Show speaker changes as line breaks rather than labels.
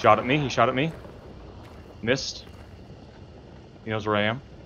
shot at me. He shot at me. Missed. He knows where I am.